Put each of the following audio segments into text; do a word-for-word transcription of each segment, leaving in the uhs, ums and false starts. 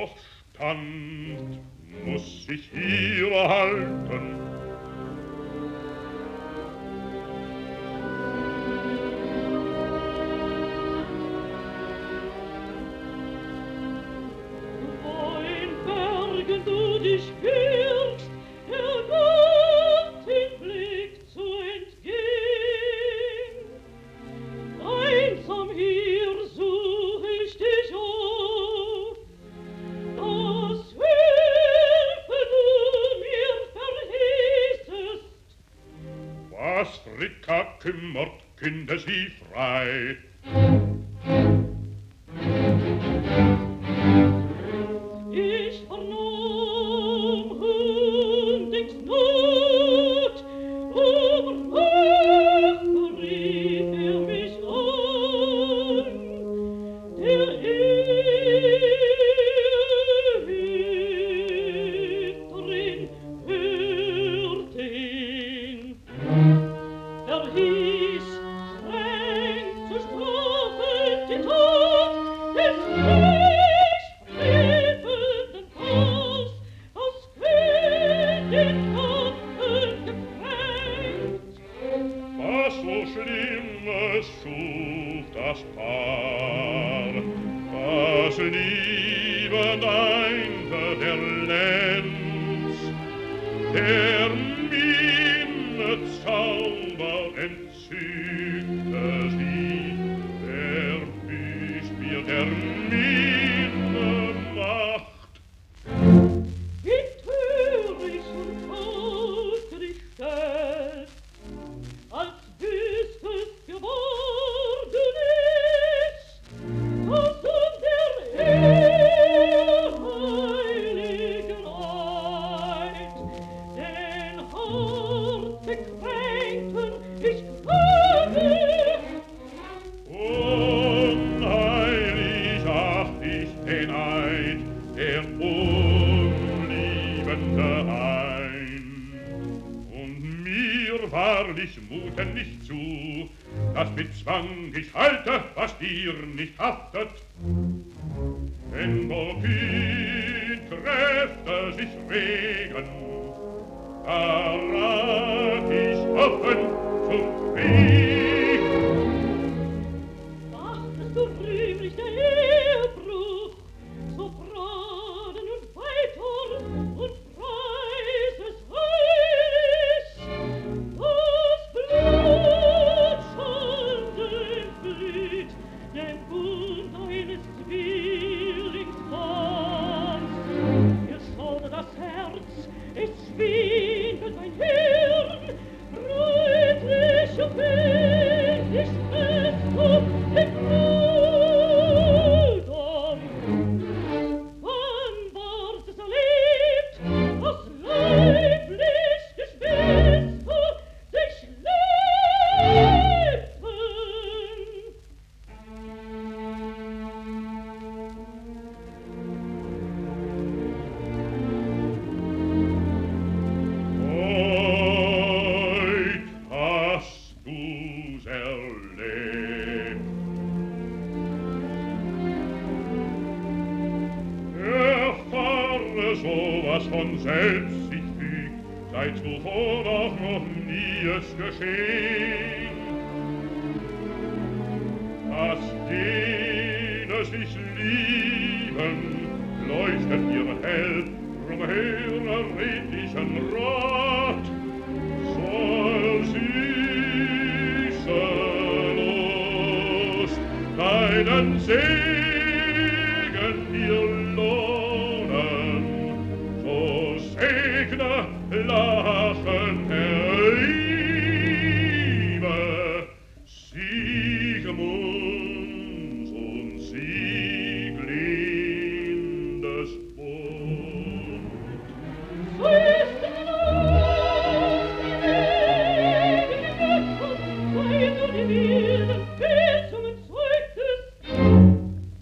noch stand, muss sich ihrer halten. Wo in Bergen du dich fürchst, der Gott im Blick zu entgehen. Einsam hier such ich dich auf, das Hilfe du mir verhießest. Was Rika kümmert, künde sie frei. Ich vernahm Hundings Not, aber wach rief er mich an, der Hüterin hörte ihn. Er hieß streng zu strafen die Tat des frisch frevenden Haus, das König Waffen gekränkt. Was so Schlimmes schuf das Paar, was liebend einte der Lenz, der Minne Zauber entzückte sie, der nicht mir der Minne Macht. Wie töricht und holtrig stellt, als wüsstest geworden ist, dass um der heiligen Eid den hart gekränkten ich habe. Unheilig acht ich den Eid, der Unliebende ein. Und mir wahrlich muten nicht zu, dass mit Zwang ich halte, was dir nicht haftet. Wenn wohin Kräfte sich regen, da rat ich offen zum Krieg. Achtest du rühmlich der Ehebruch, so Braten und weiter und preisest heilig, das Blut Schande entflieht, dem Bund deines Zwillings Manns. Mir schaudert das Herz, es schwindet mein Hirn, rötlich und wenig spürst du den Brudern. Wann war's es erlebt, was leiblich Geschwister sich lebten? Heut hast du's erlebt. Erfahre sowas von selbst sich fügt, seit zuvor doch noch nie es geschehen. Dass jene sich lieben, leuchtet mir hell, drum höre redlichen Rat. Soll süße Lust deinen Segen dir lohnen, so segne Lachen der Liebe Siegmunds und Sieglindes Bund. So ist es los, die Wege, die Götter, weil du die wilden Bildungen zeugtest.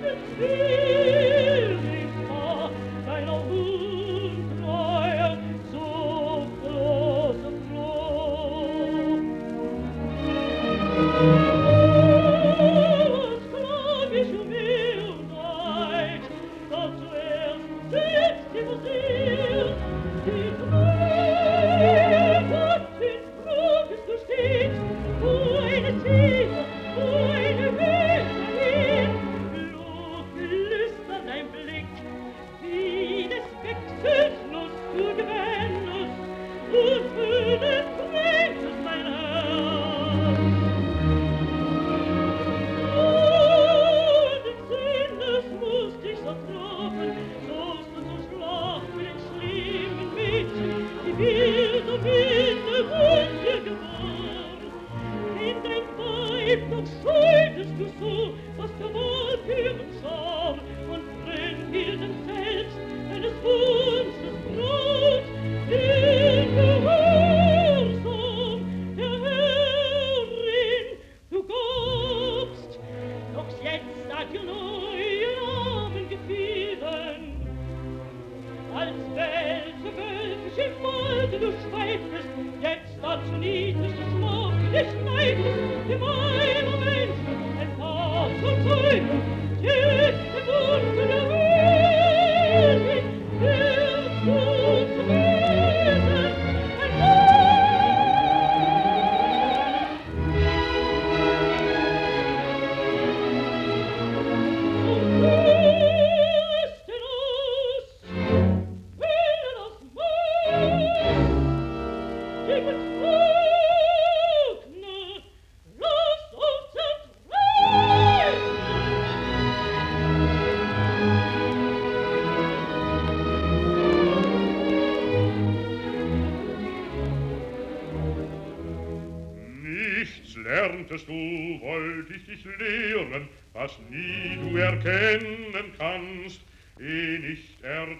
lerntest du, wollt ich dich lehren, was nie du erkennen kannst, eh nicht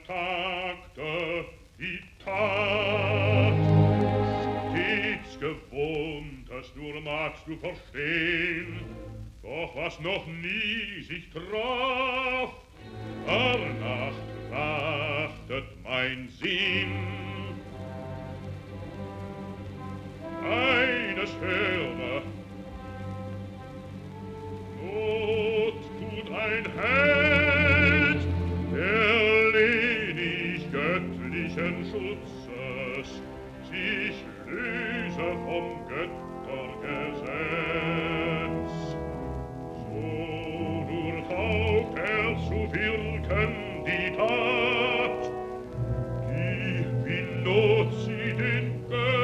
ertagte die Tat. Stets Gewohntes nur magst du verstehen, doch was noch nie sich traf, danach trachtet mein Sinn. Eines höre, Not tut ein Held, der lenig göttlichen Schutzes sich löse vom Göttergesetz. So durchhaucht er zu wirken die Tat, die wie Not sie den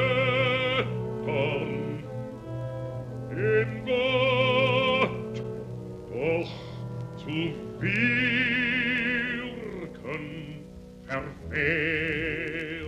Göttern, dem Gott, doch zu wirken verwehrt.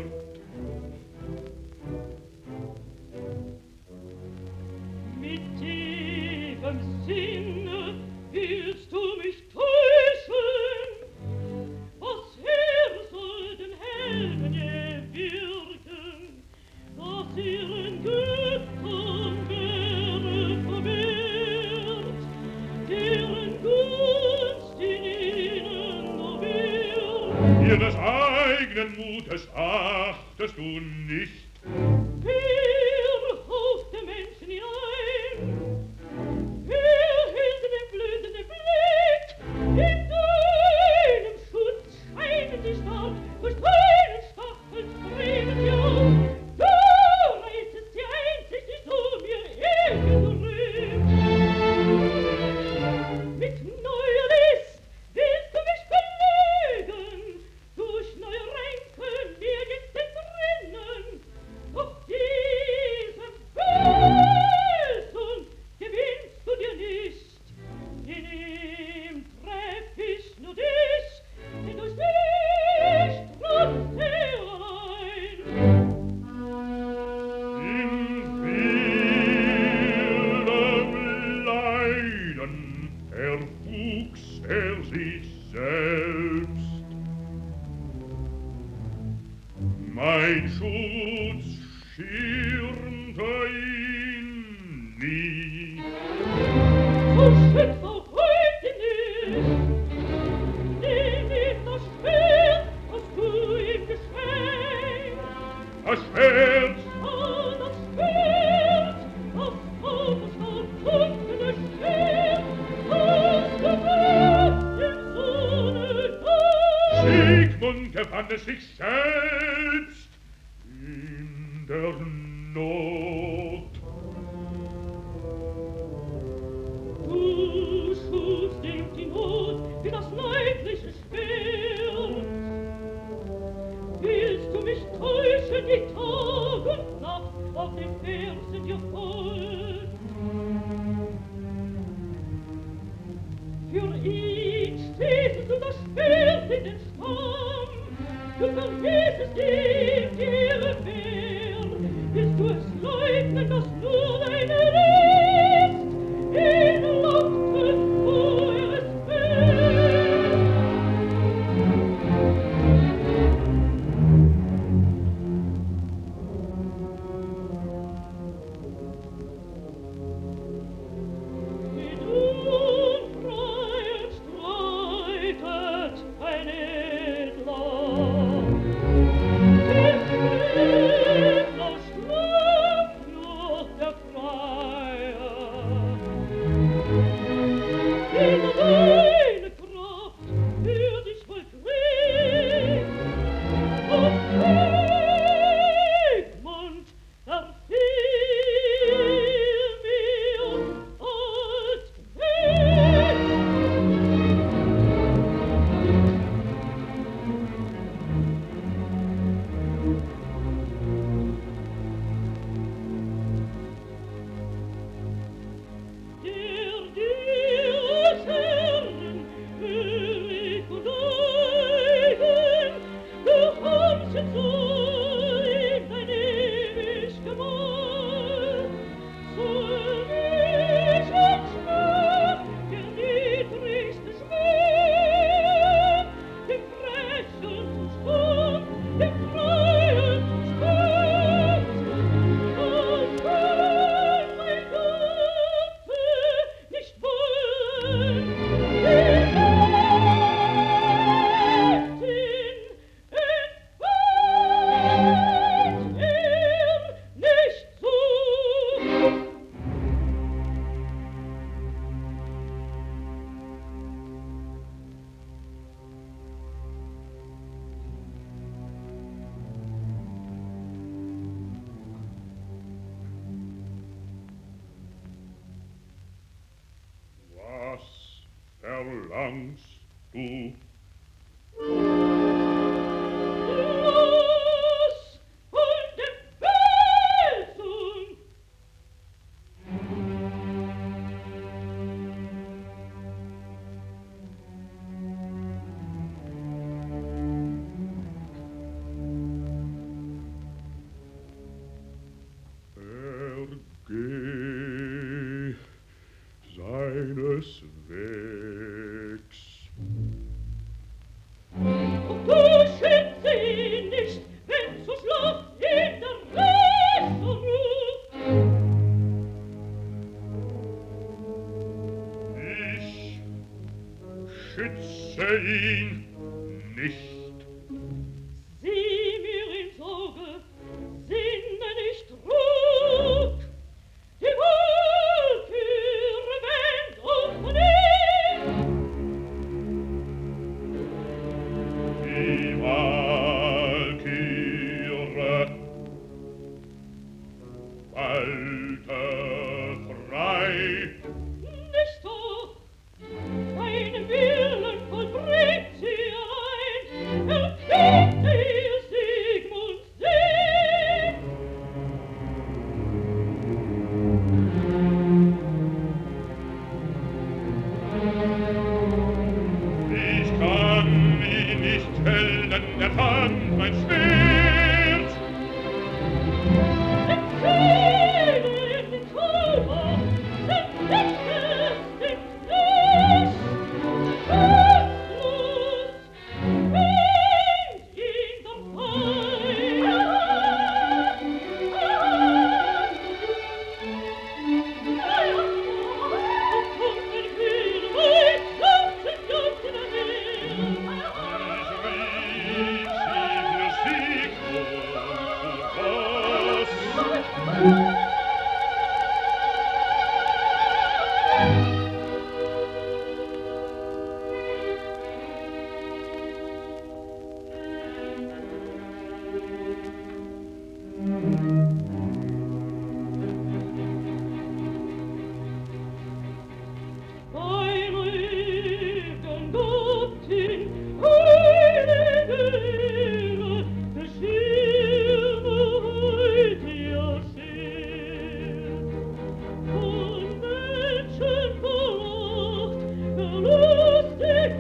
Mit tiefem Sinne willst du mich täuschen, was her soll den Helden je wirken, dass ihren Göttern wäre verwehrt, deren Gunst in ihnen nur wird. Ihres eigenen Mutes achtest du nicht. Wer haucht der Menschen hinein? Wer hält den blühenden Blick? In deinem Schutz scheinen sie stark, durch deinen Stachel streben sie auf. Du reizest sie einzig, die du mir ewig rühmst. Mit neuer List willst du mich belügen, durch neue Ränke mir jetzt entrinnen. Doch diese Bösen gewinnst du dir nicht. In ihm treff ich nur dich, denn durch dich trotzt er allein. In wildem Leiden erwuchs er sich selbst. Mein Schutz schirmte ihn nie. So schützt auch heute nicht. und gewann es sich selbst in der Not. Du schufst ihm die Not wie das leidliche Schwert. Willst du mich täuschen, die Tag und Nacht auf den Fersen dir folgt? Für ihn stehst du das Schwert in den Stamm, du verließest ihm ihre Wehr, willst du es leugnen, dass nur deine List ihn lockte, wo er es will? Mit Unfreiheit streitet ein Edler, im Edler schlaft nur der Freier. In seine Kraft für dich vollkriegt, und Egmont verfiel mir als Knecht. Der dir Herren König und Eigen, du Hamschen soll dein ewig Gemahl, soll mich und Schmerz, der niedrigste Schmerz, dem Frechen zum Stumm, dem Freien zum Spott, das kann mein Gatte nicht wollen, die Mächtin entweiht er nicht so. Was verlangst du? Los von dem Felsen! Ergeh seines Wegs. Und du schütze ihn nicht, wenn zu Schlaf ihn der Rächer ruft. Ich schütze ihn nicht. Sieh mir ins Auge, sinne nicht Ruck. Die Walküre wendet auf von ihm. Die Walküre wallte frei. Nicht doch, deinen Willen vollbringt sie allein.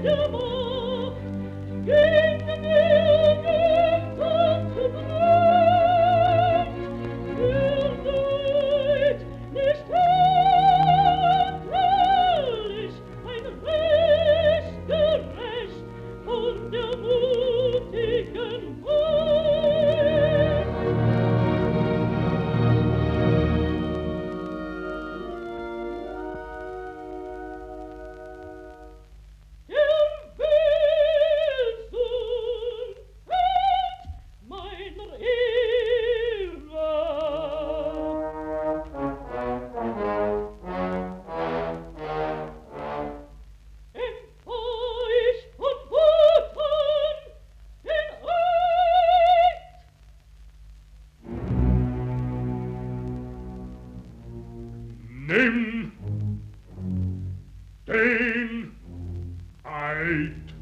der Macht, gegen den Leben zu Brand. Der Neid nicht herrlich, ein Recht gerecht von der mutigen Macht. Der Wilson Held meiner Ehre, enttäuscht von Worten den Eid. Nimm den Eid.